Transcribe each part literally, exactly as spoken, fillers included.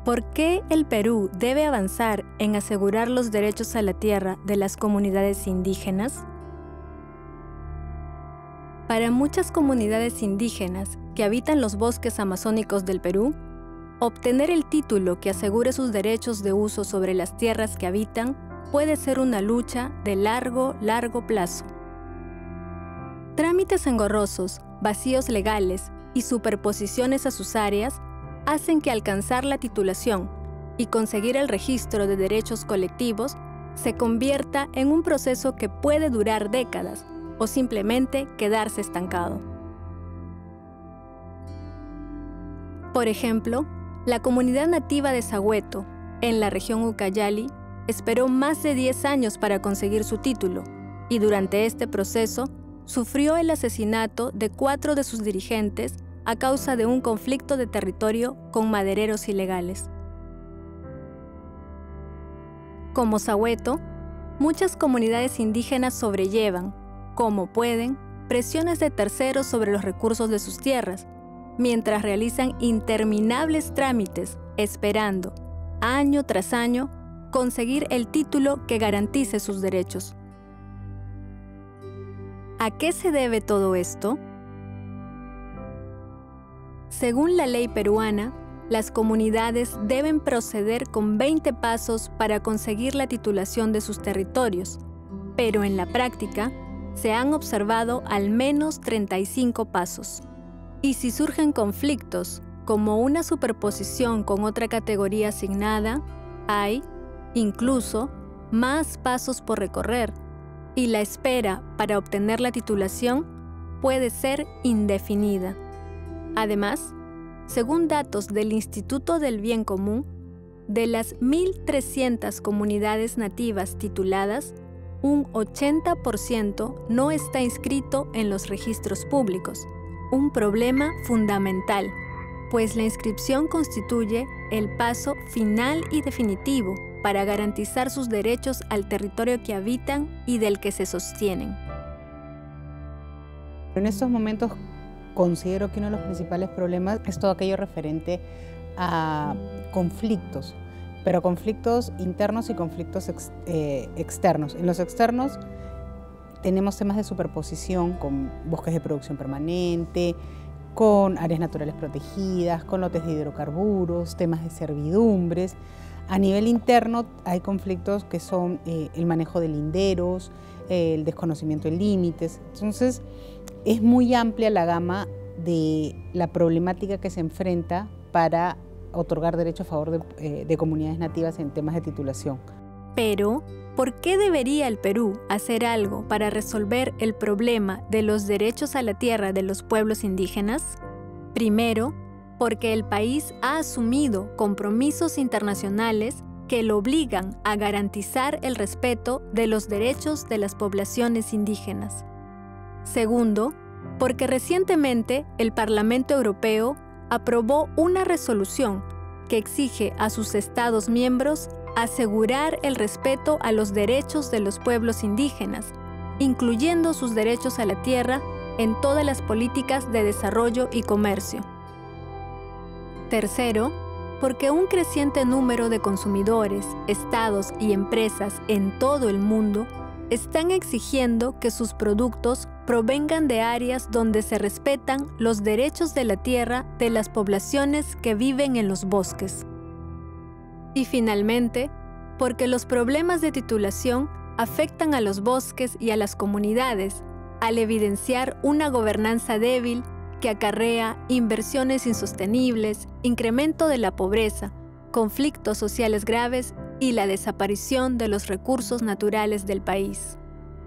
¿Por qué el Perú debe avanzar en asegurar los derechos a la tierra de las comunidades indígenas? Para muchas comunidades indígenas que habitan los bosques amazónicos del Perú, obtener el título que asegure sus derechos de uso sobre las tierras que habitan puede ser una lucha de largo, largo plazo. Trámites engorrosos, vacíos legales y superposiciones a sus áreas hacen que alcanzar la titulación y conseguir el registro de derechos colectivos se convierta en un proceso que puede durar décadas o simplemente quedarse estancado. Por ejemplo, la comunidad nativa de Sahueto, en la región Ucayali, esperó más de diez años para conseguir su título y durante este proceso sufrió el asesinato de cuatro de sus dirigentes a causa de un conflicto de territorio con madereros ilegales. Como Sahueto, muchas comunidades indígenas sobrellevan, como pueden, presiones de terceros sobre los recursos de sus tierras, mientras realizan interminables trámites esperando, año tras año, conseguir el título que garantice sus derechos. ¿A qué se debe todo esto? Según la ley peruana, las comunidades deben proceder con veinte pasos para conseguir la titulación de sus territorios, pero en la práctica se han observado al menos treinta y cinco pasos. Y si surgen conflictos, como una superposición con otra categoría asignada, hay, incluso, más pasos por recorrer, y la espera para obtener la titulación puede ser indefinida. Además, según datos del Instituto del Bien Común, de las mil trescientas comunidades nativas tituladas, un ochenta por ciento no está inscrito en los registros públicos, un problema fundamental, pues la inscripción constituye el paso final y definitivo para garantizar sus derechos al territorio que habitan y del que se sostienen. En estos momentos considero que uno de los principales problemas es todo aquello referente a conflictos, pero conflictos internos y conflictos ex, eh, externos. En los externos tenemos temas de superposición con bosques de producción permanente, con áreas naturales protegidas, con lotes de hidrocarburos, temas de servidumbres. A nivel interno hay conflictos que son eh, el manejo de linderos, eh, el desconocimiento de límites. Entonces, es muy amplia la gama de la problemática que se enfrenta para otorgar derechos a favor de, eh, de comunidades nativas en temas de titulación. Pero, ¿por qué debería el Perú hacer algo para resolver el problema de los derechos a la tierra de los pueblos indígenas? Primero, porque el país ha asumido compromisos internacionales que lo obligan a garantizar el respeto de los derechos de las poblaciones indígenas. Segundo, porque recientemente el Parlamento Europeo aprobó una resolución que exige a sus Estados miembros asegurar el respeto a los derechos de los pueblos indígenas, incluyendo sus derechos a la tierra en todas las políticas de desarrollo y comercio. Tercero, porque un creciente número de consumidores, estados y empresas en todo el mundo están exigiendo que sus productos provengan de áreas donde se respetan los derechos de la tierra de las poblaciones que viven en los bosques. Y finalmente, porque los problemas de titulación afectan a los bosques y a las comunidades, al evidenciar una gobernanza débil que acarrea inversiones insostenibles, incremento de la pobreza, conflictos sociales graves y la desaparición de los recursos naturales del país.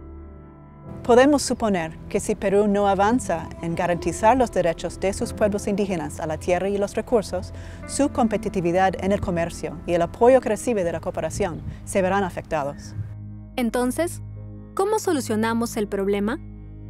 Podemos suponer que si Perú no avanza en garantizar los derechos de sus pueblos indígenas a la tierra y los recursos, su competitividad en el comercio y el apoyo que recibe de la cooperación se verán afectados. Entonces, ¿cómo solucionamos el problema?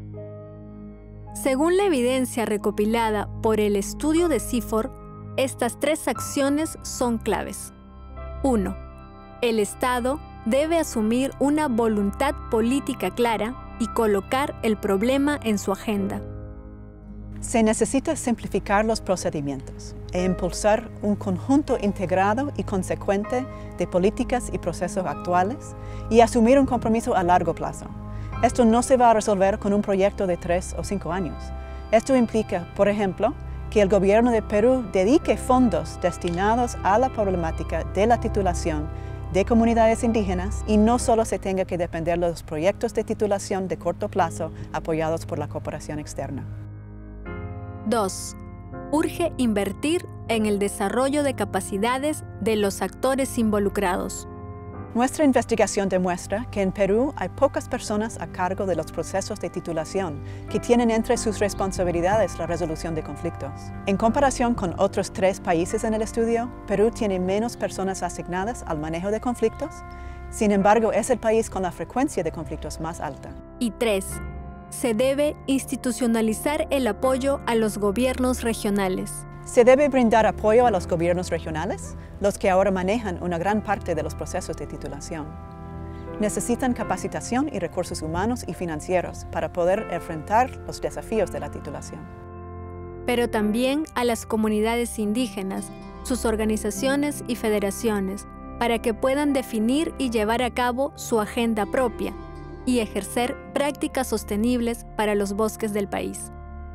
Según la evidencia recopilada por el estudio de CIFOR, estas tres acciones son claves. uno. El Estado debe asumir una voluntad política clara y colocar el problema en su agenda. Se necesita simplificar los procedimientos e impulsar un conjunto integrado y consecuente de políticas y procesos actuales y asumir un compromiso a largo plazo. Esto no se va a resolver con un proyecto de tres o cinco años. Esto implica, por ejemplo, que el gobierno de Perú dedique fondos destinados a la problemática de la titulación de comunidades indígenas y no solo se tenga que depender de los proyectos de titulación de corto plazo apoyados por la cooperación externa. dos. Urge invertir en el desarrollo de capacidades de los actores involucrados. Nuestra investigación demuestra que en Perú hay pocas personas a cargo de los procesos de titulación que tienen entre sus responsabilidades la resolución de conflictos. En comparación con otros tres países en el estudio, Perú tiene menos personas asignadas al manejo de conflictos, sin embargo es el país con la frecuencia de conflictos más alta. Y tres. Se debe institucionalizar el apoyo a los gobiernos regionales. Se debe brindar apoyo a los gobiernos regionales, los que ahora manejan una gran parte de los procesos de titulación. Necesitan capacitación y recursos humanos y financieros para poder enfrentar los desafíos de la titulación. Pero también a las comunidades indígenas, sus organizaciones y federaciones, para que puedan definir y llevar a cabo su agenda propia y ejercer prácticas sostenibles para los bosques del país.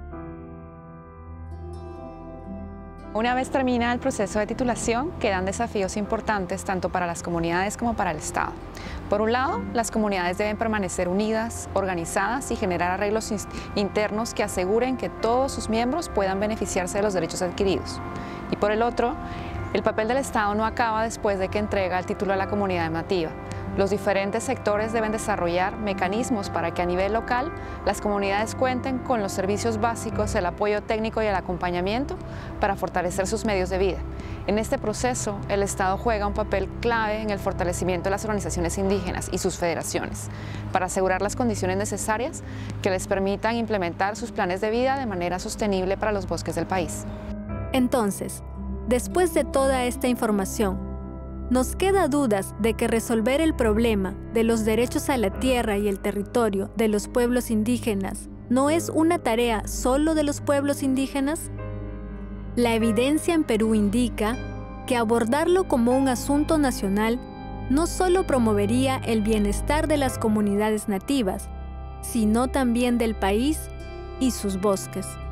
Una vez termina el proceso de titulación, quedan desafíos importantes tanto para las comunidades como para el Estado. Por un lado, las comunidades deben permanecer unidas, organizadas y generar arreglos internos que aseguren que todos sus miembros puedan beneficiarse de los derechos adquiridos. Y por el otro, el papel del Estado no acaba después de que entrega el título a la comunidad nativa. Los diferentes sectores deben desarrollar mecanismos para que a nivel local las comunidades cuenten con los servicios básicos, el apoyo técnico y el acompañamiento para fortalecer sus medios de vida. En este proceso, el Estado juega un papel clave en el fortalecimiento de las organizaciones indígenas y sus federaciones para asegurar las condiciones necesarias que les permitan implementar sus planes de vida de manera sostenible para los bosques del país. Entonces, después de toda esta información, ¿nos queda dudas de que resolver el problema de los derechos a la tierra y el territorio de los pueblos indígenas no es una tarea solo de los pueblos indígenas? La evidencia en Perú indica que abordarlo como un asunto nacional no solo promovería el bienestar de las comunidades nativas, sino también del país y sus bosques.